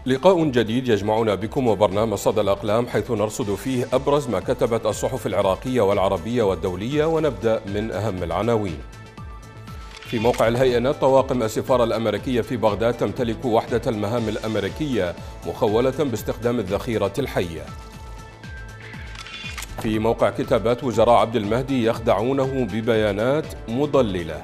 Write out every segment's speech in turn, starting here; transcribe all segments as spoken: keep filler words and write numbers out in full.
لقاء جديد يجمعنا بكم وبرنامج صدى الأقلام، حيث نرصد فيه أبرز ما كتبت الصحف العراقية والعربية والدولية، ونبدأ من أهم العناوين. في موقع الهيئة نت: طواقم السفارة الأمريكية في بغداد تمتلك وحدة المهام الأمريكية مخولة باستخدام الذخيرة الحية. في موقع كتابات: وزراء عبد المهدي يخدعونه ببيانات مضللة.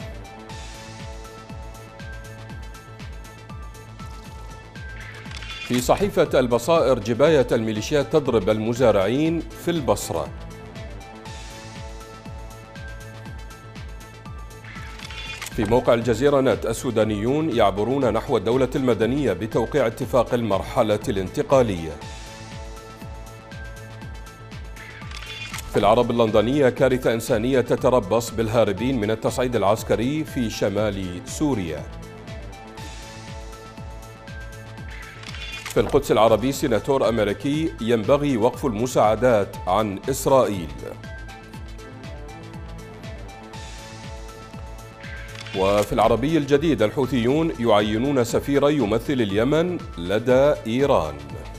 في صحيفة البصائر: جباية الميليشيات تضرب المزارعين في البصرة. في موقع الجزيرة نت: السودانيون يعبرون نحو الدولة المدنية بتوقيع اتفاق المرحلة الانتقالية. في العرب اللندنية: كارثة إنسانية تتربص بالهاربين من التصعيد العسكري في شمال سوريا. في القدس العربي: سيناتور أمريكي ينبغي وقف المساعدات عن إسرائيل. وفي العربي الجديد: الحوثيون يعينون سفيرا يمثل اليمن لدى إيران.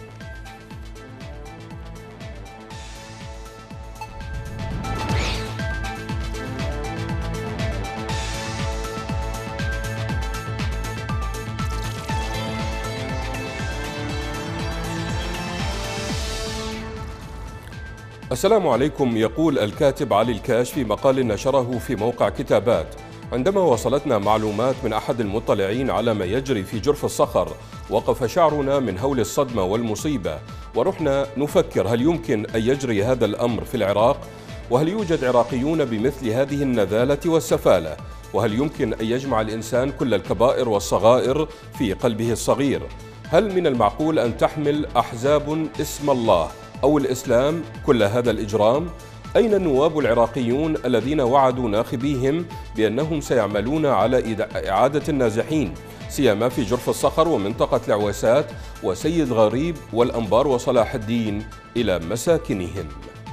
السلام عليكم. يقول الكاتب علي الكاش في مقال نشره في موقع كتابات: عندما وصلتنا معلومات من أحد المطلعين على ما يجري في جرف الصخر، وقف شعرنا من هول الصدمة والمصيبة، ورحنا نفكر: هل يمكن أن يجري هذا الأمر في العراق؟ وهل يوجد عراقيون بمثل هذه النذالة والسفالة؟ وهل يمكن أن يجمع الإنسان كل الكبائر والصغائر في قلبه الصغير؟ هل من المعقول أن تحمل أحزاب اسم الله أو الإسلام كل هذا الإجرام؟ أين النواب العراقيون الذين وعدوا ناخبيهم بأنهم سيعملون على إعادة النازحين، سيما في جرف الصخر ومنطقة العويسات وسيد غريب والأنبار وصلاح الدين إلى مساكنهم؟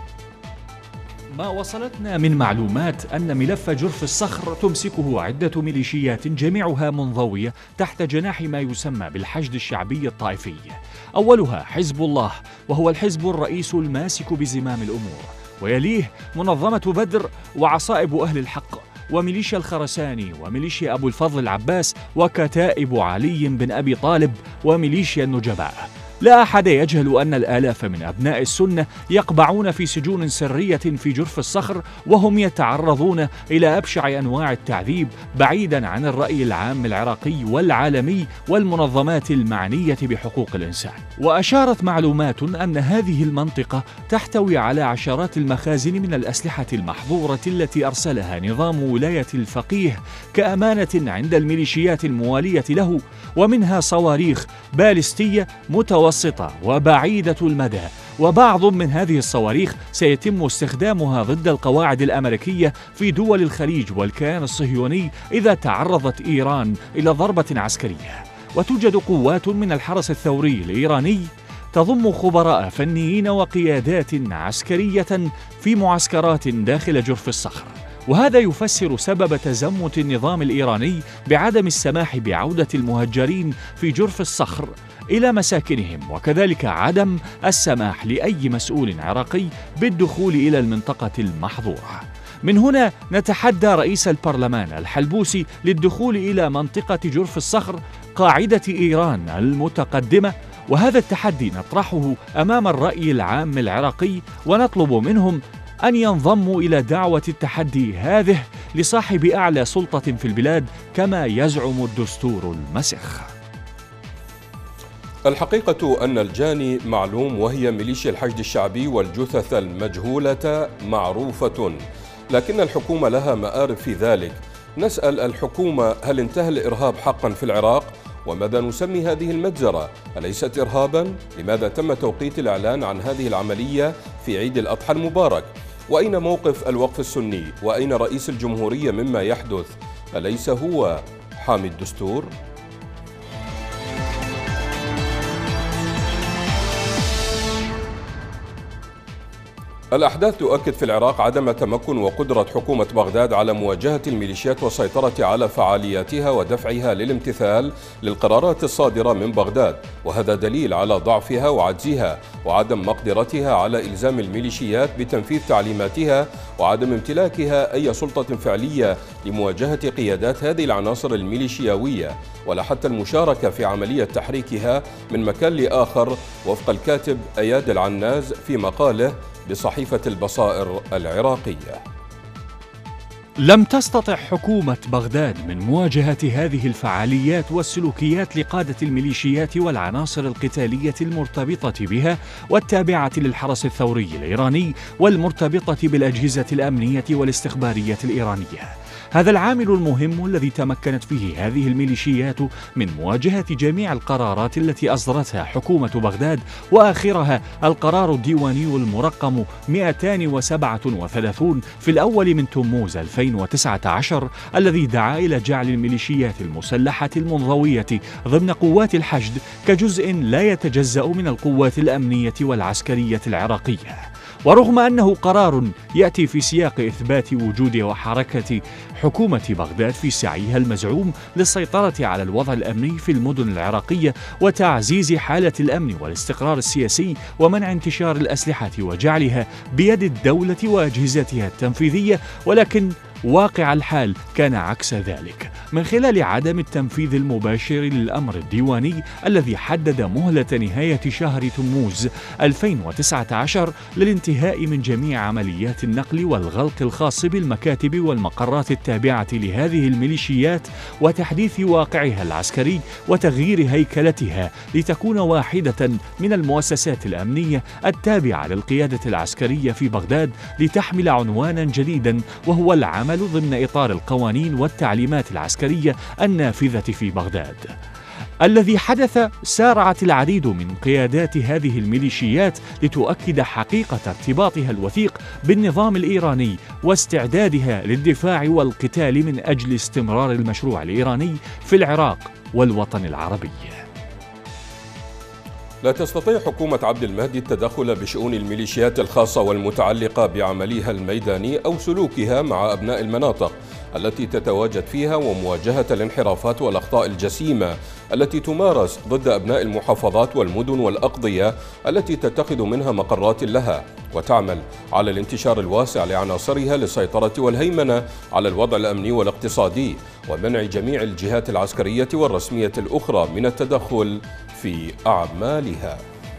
ما وصلتنا من معلومات أن ملف جرف الصخر تمسكه عدة ميليشيات جميعها منضوية تحت جناح ما يسمى بالحشد الشعبي الطائفي. أولها حزب الله، وهو الحزب الرئيس الماسك بزمام الأمور، ويليه منظمة بدر وعصائب أهل الحق وميليشيا الخرساني وميليشيا أبو الفضل العباس وكتائب علي بن أبي طالب وميليشيا النجباء. لا أحد يجهل أن الآلاف من أبناء السنة يقبعون في سجون سرية في جرف الصخر، وهم يتعرضون إلى أبشع أنواع التعذيب بعيدا عن الرأي العام العراقي والعالمي والمنظمات المعنية بحقوق الإنسان. وأشارت معلومات أن هذه المنطقة تحتوي على عشرات المخازن من الأسلحة المحظورة التي أرسلها نظام ولاية الفقيه كأمانة عند الميليشيات الموالية له، ومنها صواريخ باليستية متوسطة وبعيدة المدى. وبعض من هذه الصواريخ سيتم استخدامها ضد القواعد الأمريكية في دول الخليج والكيان الصهيوني إذا تعرضت إيران إلى ضربة عسكرية. وتوجد قوات من الحرس الثوري الإيراني تضم خبراء فنيين وقيادات عسكرية في معسكرات داخل جرف الصخر، وهذا يفسر سبب تزمت النظام الإيراني بعدم السماح بعودة المهجرين في جرف الصخر إلى مساكنهم، وكذلك عدم السماح لأي مسؤول عراقي بالدخول إلى المنطقة المحظورة. من هنا نتحدى رئيس البرلمان الحلبوسي للدخول إلى منطقة جرف الصخر قاعدة إيران المتقدمة، وهذا التحدي نطرحه أمام الرأي العام العراقي، ونطلب منهم أن ينضموا إلى دعوة التحدي هذه لصاحب أعلى سلطة في البلاد كما يزعم الدستور المسخ. الحقيقة أن الجاني معلوم، وهي ميليشيا الحشد الشعبي، والجثث المجهولة معروفة، لكن الحكومة لها مآرب في ذلك. نسأل الحكومة: هل انتهى الإرهاب حقا في العراق؟ وماذا نسمي هذه المجزرة؟ أليست إرهابا؟ لماذا تم توقيت الإعلان عن هذه العملية في عيد الأضحى المبارك؟ وأين موقف الوقف السني؟ وأين رئيس الجمهورية مما يحدث؟ أليس هو حامي الدستور؟ الأحداث تؤكد في العراق عدم تمكن وقدرة حكومة بغداد على مواجهة الميليشيات والسيطرة على فعالياتها ودفعها للامتثال للقرارات الصادرة من بغداد، وهذا دليل على ضعفها وعجزها وعدم مقدرتها على إلزام الميليشيات بتنفيذ تعليماتها وعدم امتلاكها أي سلطة فعلية لمواجهة قيادات هذه العناصر الميليشياوية ولا حتى المشاركة في عملية تحريكها من مكان لآخر، وفق الكاتب أياد العناز في مقاله بصحيفة البصائر العراقية. لم تستطع حكومة بغداد من مواجهة هذه الفعاليات والسلوكيات لقادة الميليشيات والعناصر القتالية المرتبطة بها والتابعة للحرس الثوري الإيراني والمرتبطة بالأجهزة الأمنية والاستخبارية الإيرانية. هذا العامل المهم الذي تمكنت فيه هذه الميليشيات من مواجهة جميع القرارات التي أصدرتها حكومة بغداد، وآخرها القرار الديواني المرقم مئتين وسبعة وثلاثين في الأول من تموز ألفين وتسعة عشر الذي دعا إلى جعل الميليشيات المسلحة المنضوية ضمن قوات الحشد كجزء لا يتجزأ من القوات الأمنية والعسكرية العراقية. ورغم أنه قرار يأتي في سياق إثبات وجود وحركة حكومة بغداد في سعيها المزعوم للسيطرة على الوضع الأمني في المدن العراقية وتعزيز حالة الأمن والاستقرار السياسي ومنع انتشار الأسلحة وجعلها بيد الدولة وأجهزتها التنفيذية، ولكن واقع الحال كان عكس ذلك من خلال عدم التنفيذ المباشر للأمر الديواني الذي حدد مهلة نهاية شهر تموز ألفين وتسعة عشر للانتهاء من جميع عمليات النقل والغلق الخاص بالمكاتب والمقرات التابعة لهذه الميليشيات وتحديث واقعها العسكري وتغيير هيكلتها لتكون واحدة من المؤسسات الأمنية التابعة للقيادة العسكرية في بغداد لتحمل عنوانا جديدا وهو العمل ضمن إطار القوانين والتعليمات العسكرية النافذة في بغداد. الذي حدث سارعت العديد من قيادات هذه الميليشيات لتؤكد حقيقة ارتباطها الوثيق بالنظام الإيراني واستعدادها للدفاع والقتال من أجل استمرار المشروع الإيراني في العراق والوطن العربي. لا تستطيع حكومة عبد المهدي التدخل بشؤون الميليشيات الخاصة والمتعلقة بعملها الميداني أو سلوكها مع أبناء المناطق التي تتواجد فيها ومواجهة الانحرافات والأخطاء الجسيمة التي تمارس ضد أبناء المحافظات والمدن والأقضية التي تتخذ منها مقرات لها، وتعمل على الانتشار الواسع لعناصرها للسيطرة والهيمنة على الوضع الأمني والاقتصادي ومنع جميع الجهات العسكرية والرسمية الأخرى من التدخل في أعمالها.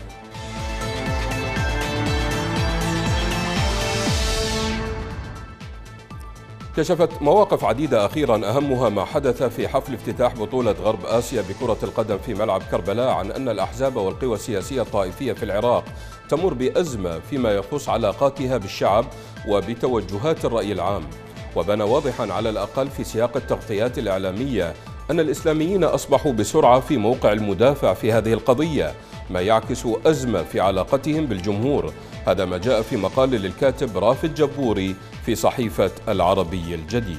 كشفت مواقف عديدة أخيرا أهمها ما حدث في حفل افتتاح بطولة غرب آسيا بكرة القدم في ملعب كربلاء عن أن الأحزاب والقوى السياسية الطائفية في العراق تمر بأزمة فيما يخص علاقاتها بالشعب وبتوجهات الرأي العام، وبان واضحا على الأقل في سياق التغطيات الإعلامية أن الإسلاميين أصبحوا بسرعة في موقع المدافع في هذه القضية، ما يعكس أزمة في علاقتهم بالجمهور. هذا ما جاء في مقال للكاتب رافد جبوري في صحيفة العربي الجديد.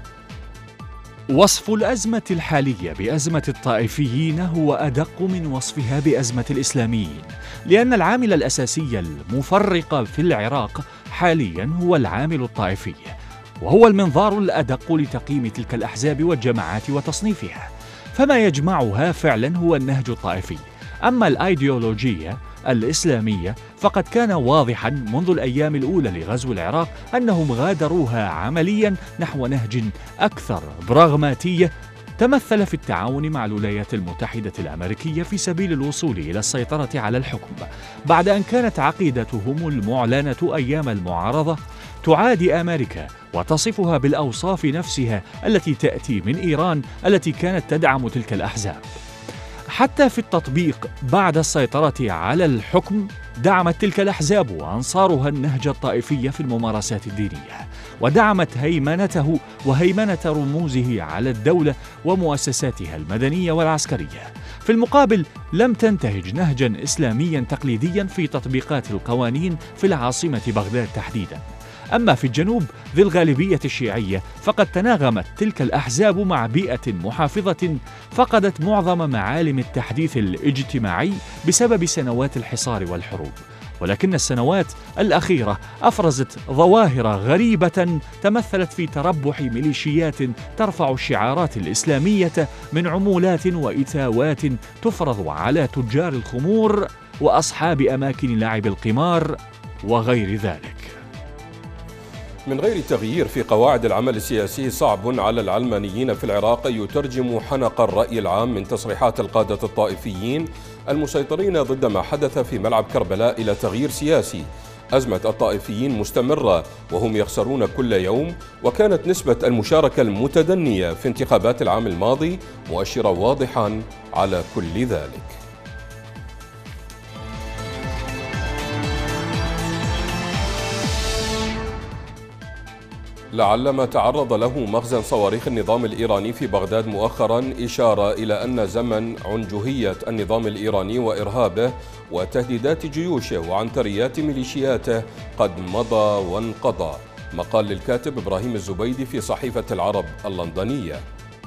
وصف الأزمة الحالية بأزمة الطائفيين هو أدق من وصفها بأزمة الإسلاميين، لأن العامل الأساسي المفرق في العراق حاليا هو العامل الطائفي، وهو المنظار الأدق لتقييم تلك الأحزاب والجماعات وتصنيفها، فما يجمعها فعلا هو النهج الطائفي. أما الأيديولوجية الإسلامية فقد كان واضحا منذ الأيام الأولى لغزو العراق أنهم غادروها عمليا نحو نهج أكثر براغماتية تمثل في التعاون مع الولايات المتحدة الأمريكية في سبيل الوصول إلى السيطرة على الحكم، بعد أن كانت عقيدتهم المعلنة أيام المعارضة تعادي أمريكا وتصفها بالأوصاف نفسها التي تأتي من إيران التي كانت تدعم تلك الأحزاب. حتى في التطبيق بعد السيطرة على الحكم دعمت تلك الأحزاب وأنصارها النهج الطائفي في الممارسات الدينية، ودعمت هيمنته وهيمنة رموزه على الدولة ومؤسساتها المدنية والعسكرية. في المقابل لم تنتهج نهجا إسلاميا تقليديا في تطبيقات القوانين في العاصمة بغداد تحديدا. أما في الجنوب ذي الغالبية الشيعية فقد تناغمت تلك الأحزاب مع بيئة محافظة فقدت معظم معالم التحديث الاجتماعي بسبب سنوات الحصار والحروب، ولكن السنوات الأخيرة أفرزت ظواهر غريبة تمثلت في تربح ميليشيات ترفع الشعارات الإسلامية من عمولات وإتاوات تفرض على تجار الخمور وأصحاب أماكن لعب القمار وغير ذلك. من غير تغيير في قواعد العمل السياسي، صعب على العلمانيين في العراق أن يترجموا حنق الرأي العام من تصريحات القادة الطائفيين المسيطرين ضد ما حدث في ملعب كربلاء إلى تغيير سياسي. أزمة الطائفيين مستمرة وهم يخسرون كل يوم، وكانت نسبة المشاركة المتدنية في انتخابات العام الماضي مؤشرا واضحا على كل ذلك. لعل ما تعرض له مخزن صواريخ النظام الإيراني في بغداد مؤخرا إشارة إلى أن زمن عنجهية النظام الإيراني وإرهابه وتهديدات جيوشه وعنتريات ميليشياته قد مضى وانقضى. مقال للكاتب إبراهيم الزبيدي في صحيفة العرب اللندنية.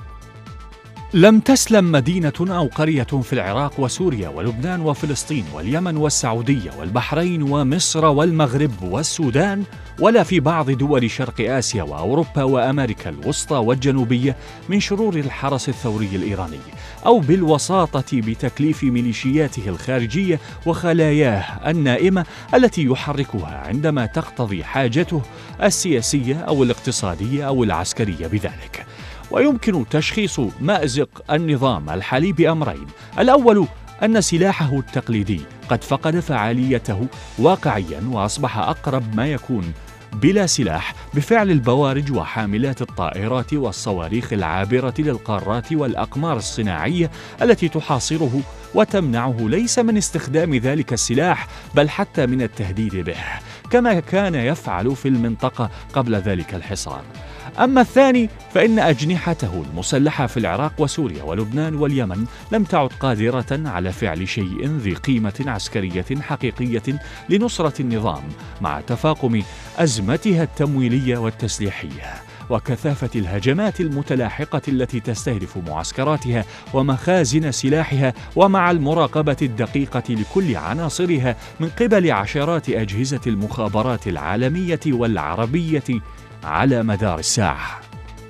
لم تسلم مدينة أو قرية في العراق وسوريا ولبنان وفلسطين واليمن والسعودية والبحرين ومصر والمغرب والسودان، ولا في بعض دول شرق آسيا وأوروبا وأمريكا الوسطى والجنوبية من شرور الحرس الثوري الإيراني، أو بالوساطة بتكليف ميليشياته الخارجية وخلاياه النائمة التي يحركها عندما تقتضي حاجته السياسية أو الاقتصادية أو العسكرية بذلك. ويمكن تشخيص مأزق النظام الحالي بأمرين: الأول أن سلاحه التقليدي قد فقد فعاليته واقعيا وأصبح أقرب ما يكون بلا سلاح بفعل البوارج وحاملات الطائرات والصواريخ العابرة للقارات والأقمار الصناعية التي تحاصره وتمنعه ليس من استخدام ذلك السلاح بل حتى من التهديد به، كما كان يفعل في المنطقة قبل ذلك الحصار. أما الثاني فإن أجنحته المسلحة في العراق وسوريا ولبنان واليمن لم تعد قادرة على فعل شيء ذي قيمة عسكرية حقيقية لنصرة النظام، مع تفاقم أزمتها التمويلية والتسليحية وكثافة الهجمات المتلاحقة التي تستهدف معسكراتها ومخازن سلاحها، ومع المراقبة الدقيقة لكل عناصرها من قبل عشرات أجهزة المخابرات العالمية والعربية على مدار الساعة.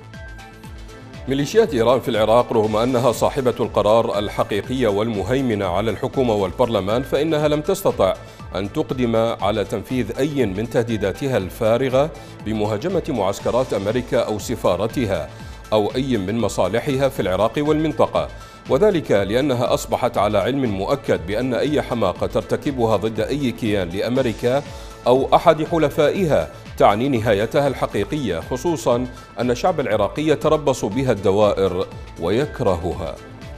ميليشيات إيران في العراق رغم أنها صاحبة القرار الحقيقية والمهيمنة على الحكومة والبرلمان، فإنها لم تستطع أن تقدم على تنفيذ أي من تهديداتها الفارغة بمهاجمة معسكرات أمريكا أو سفارتها أو أي من مصالحها في العراق والمنطقة، وذلك لأنها أصبحت على علم مؤكد بأن أي حماقة ترتكبها ضد أي كيان لأمريكا أو أحد حلفائها تعني نهايتها الحقيقية، خصوصا أن الشعب العراقي يتربص بها الدوائر ويكرهها.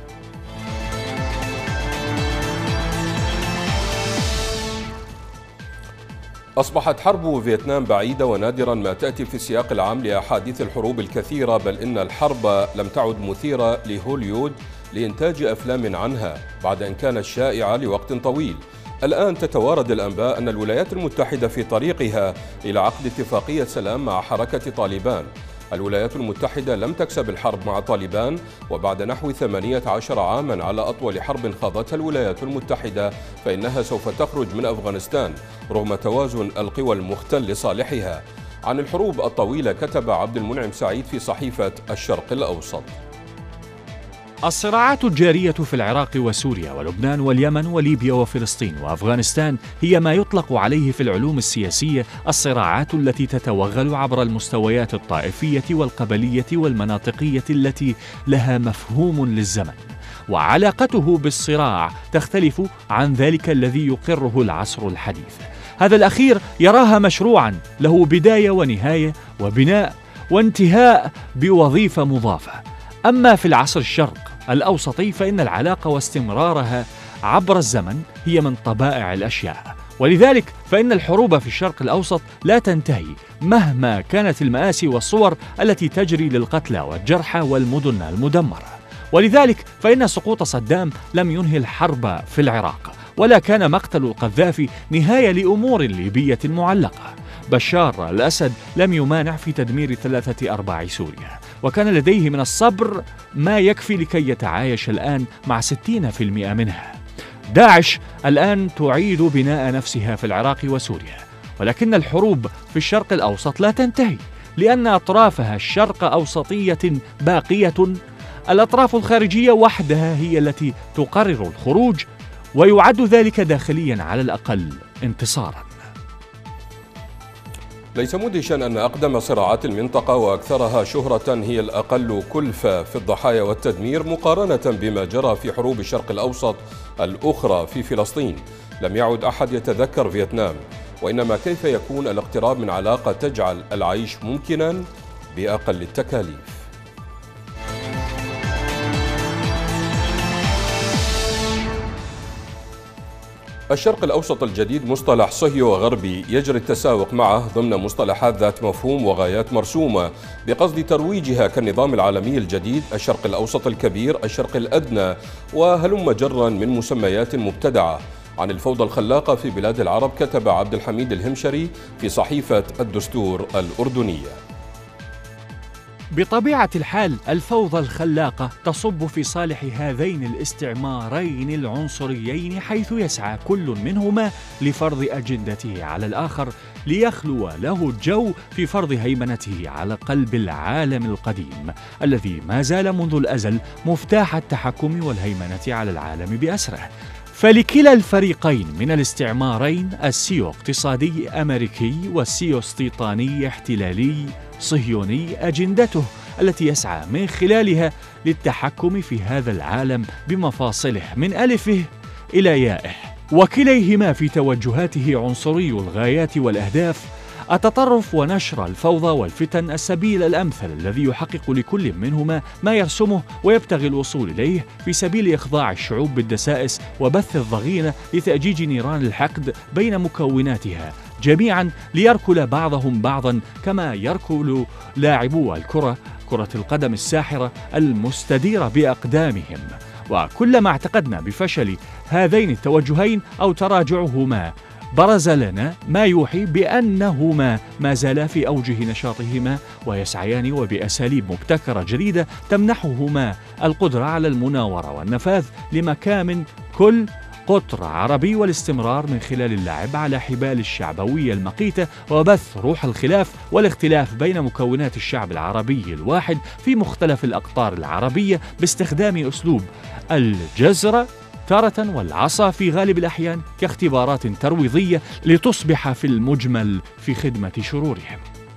أصبحت حرب فيتنام بعيدة ونادرا ما تأتي في السياق العام لأحاديث الحروب الكثيرة، بل إن الحرب لم تعد مثيرة لهوليود لإنتاج أفلام عنها بعد أن كانت شائعة لوقت طويل. الآن تتوارد الأنباء أن الولايات المتحدة في طريقها إلى عقد اتفاقية سلام مع حركة طالبان. الولايات المتحدة لم تكسب الحرب مع طالبان، وبعد نحو ثمانية عشر عاما على أطول حرب خاضتها الولايات المتحدة فإنها سوف تخرج من أفغانستان رغم توازن القوى المختل لصالحها. عن الحروب الطويلة كتب عبد المنعم سعيد في صحيفة الشرق الأوسط: الصراعات الجارية في العراق وسوريا ولبنان واليمن وليبيا وفلسطين وأفغانستان هي ما يطلق عليه في العلوم السياسية الصراعات التي تتوغل عبر المستويات الطائفية والقبلية والمناطقية التي لها مفهوم للزمن، وعلاقته بالصراع تختلف عن ذلك الذي يقره العصر الحديث. هذا الأخير يراها مشروعا له بداية ونهاية وبناء وانتهاء بوظيفة مضافة. أما في العصر الشرق الأوسطي فإن العلاقة واستمرارها عبر الزمن هي من طبائع الأشياء، ولذلك فإن الحروب في الشرق الأوسط لا تنتهي مهما كانت المآسي والصور التي تجري للقتلى والجرحى والمدن المدمرة. ولذلك فإن سقوط صدام لم ينهي الحرب في العراق، ولا كان مقتل القذافي نهاية لأمور ليبية معلقة. بشار الأسد لم يمانع في تدمير ثلاثة أرباع سوريا، وكان لديه من الصبر ما يكفي لكي يتعايش الآن مع ستين بالمئة منها. داعش الآن تعيد بناء نفسها في العراق وسوريا، ولكن الحروب في الشرق الأوسط لا تنتهي، لأن أطرافها الشرق أوسطية باقية. الأطراف الخارجية وحدها هي التي تقرر الخروج، ويعد ذلك داخليا على الأقل انتصارا. ليس مدهشا أن أقدم صراعات المنطقة وأكثرها شهرة هي الأقل كلفة في الضحايا والتدمير مقارنة بما جرى في حروب الشرق الأوسط الأخرى في فلسطين. لم يعد أحد يتذكر فيتنام، وإنما كيف يكون الاقتراب من علاقة تجعل العيش ممكنا بأقل التكاليف. الشرق الأوسط الجديد مصطلح صهيو غربي يجري التساوق معه ضمن مصطلحات ذات مفهوم وغايات مرسومة بقصد ترويجها كالنظام العالمي الجديد، الشرق الأوسط الكبير، الشرق الأدنى، وهلم جرا من مسميات مبتدعة. عن الفوضى الخلاقة في بلاد العرب كتب عبد الحميد الهمشري في صحيفة الدستور الأردنية: بطبيعة الحال الفوضى الخلاقة تصب في صالح هذين الاستعمارين العنصريين، حيث يسعى كل منهما لفرض أجندته على الآخر ليخلو له الجو في فرض هيمنته على قلب العالم القديم الذي ما زال منذ الأزل مفتاح التحكم والهيمنة على العالم بأسره. فلكلا الفريقين من الاستعمارين، السيو اقتصادي أمريكي والسيو استيطاني احتلالي صهيوني، أجندته التي يسعى من خلالها للتحكم في هذا العالم بمفاصله من ألفه إلى يائه، وكليهما في توجهاته عنصري الغايات والأهداف، التطرف ونشر الفوضى والفتن السبيل الأمثل الذي يحقق لكل منهما ما يرسمه ويبتغي الوصول إليه في سبيل إخضاع الشعوب بالدسائس وبث الضغينة لتأجيج نيران الحقد بين مكوناتها جميعا، ليركل بعضهم بعضا كما يركل لاعبو الكرة كرة القدم الساحرة المستديرة بأقدامهم. وكلما اعتقدنا بفشل هذين التوجهين أو تراجعهما برز لنا ما يوحي بأنهما ما زالا في أوجه نشاطهما ويسعيان وبأساليب مبتكرة جديدة تمنحهما القدرة على المناورة والنفاذ لمكامن كل قطر عربي والاستمرار من خلال اللعب على حبال الشعبوية المقيتة وبث روح الخلاف والاختلاف بين مكونات الشعب العربي الواحد في مختلف الأقطار العربية باستخدام أسلوب الجزرة تارة والعصا في غالب الأحيان كاختبارات ترويضية لتصبح في المجمل في خدمة شرورهم.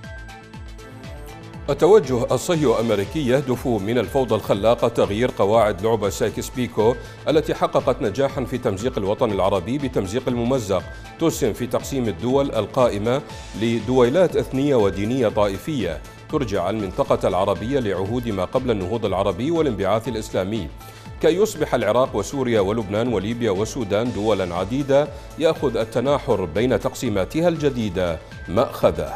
التوجه الصهيو أمريكي يهدف من الفوضى الخلاقة تغيير قواعد لعبة سايكس بيكو التي حققت نجاحا في تمزيق الوطن العربي بتمزيق الممزق، تسهم في تقسيم الدول القائمة لدويلات إثنية ودينية طائفية، ترجع المنطقة العربية لعهود ما قبل النهوض العربي والانبعاث الإسلامي، كي يصبح العراق وسوريا ولبنان وليبيا والسودان دولا عديدة يأخذ التناحر بين تقسيماتها الجديدة مأخذه.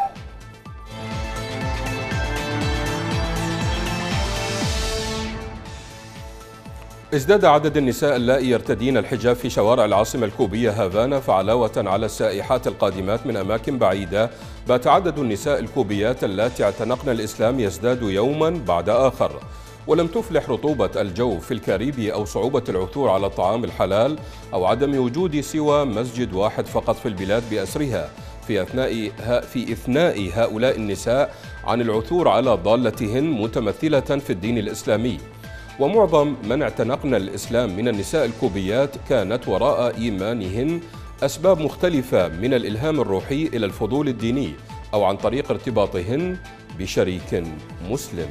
ازداد عدد النساء اللائي يرتدين الحجاب في شوارع العاصمة الكوبية هافانا، فعلاوة على السائحات القادمات من أماكن بعيدة، بات عدد النساء الكوبيات اللاتي اعتنقن الإسلام يزداد يوما بعد آخر. ولم تفلح رطوبة الجو في الكاريبي أو صعوبة العثور على الطعام الحلال أو عدم وجود سوى مسجد واحد فقط في البلاد بأسرها في أثناء في إثناء هؤلاء النساء عن العثور على ضالتهن متمثلة في الدين الإسلامي. ومعظم من اعتنقن الإسلام من النساء الكوبيات كانت وراء إيمانهن أسباب مختلفة، من الإلهام الروحي إلى الفضول الديني أو عن طريق ارتباطهن بشريك مسلم.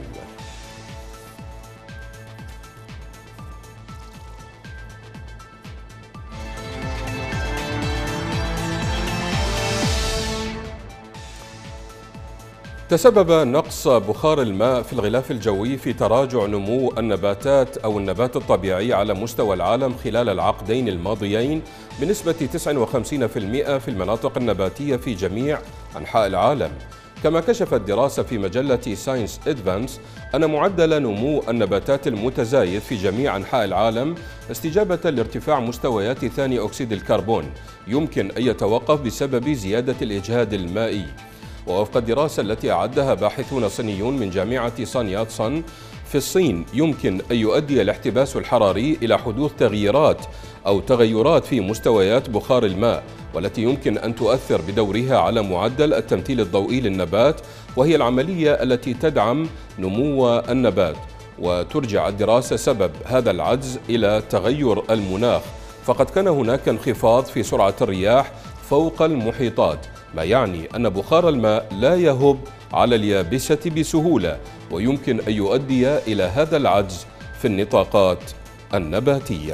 تسبب نقص بخار الماء في الغلاف الجوي في تراجع نمو النباتات أو النبات الطبيعي على مستوى العالم خلال العقدين الماضيين بنسبة تسعة وخمسين بالمئة في المناطق النباتية في جميع أنحاء العالم. كما كشفت دراسة في مجلة ساينس أدفانس أن معدل نمو النباتات المتزايد في جميع أنحاء العالم استجابة لارتفاع مستويات ثاني أكسيد الكربون يمكن أن يتوقف بسبب زيادة الإجهاد المائي. ووفق الدراسة التي أعدها باحثون صينيون من جامعة سان يات سان، في الصين يمكن أن يؤدي الاحتباس الحراري إلى حدوث تغييرات أو تغيرات في مستويات بخار الماء، والتي يمكن أن تؤثر بدورها على معدل التمثيل الضوئي للنبات، وهي العملية التي تدعم نمو النبات. وترجع الدراسة سبب هذا العجز إلى تغير المناخ، فقد كان هناك انخفاض في سرعة الرياح فوق المحيطات، ما يعني أن بخار الماء لا يهب على اليابسة بسهولة، ويمكن أن يؤدي إلى هذا العجز في النطاقات النباتية.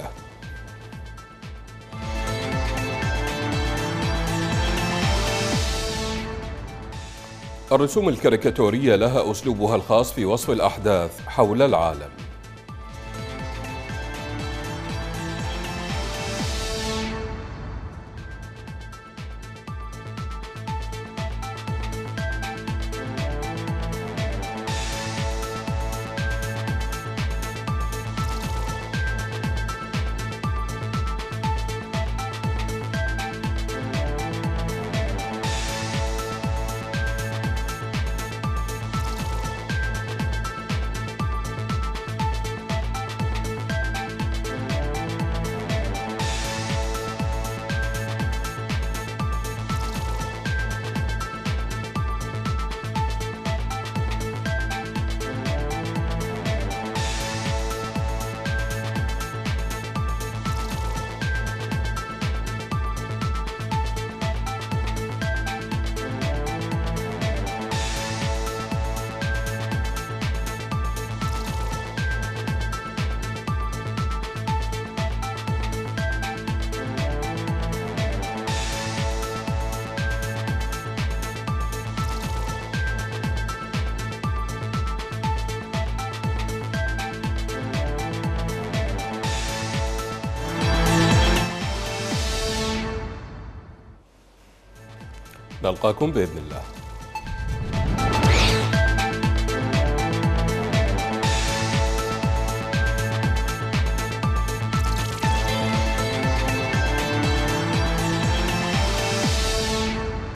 الرسوم الكاريكاتورية لها أسلوبها الخاص في وصف الأحداث حول العالم. نلقاكم بإذن الله.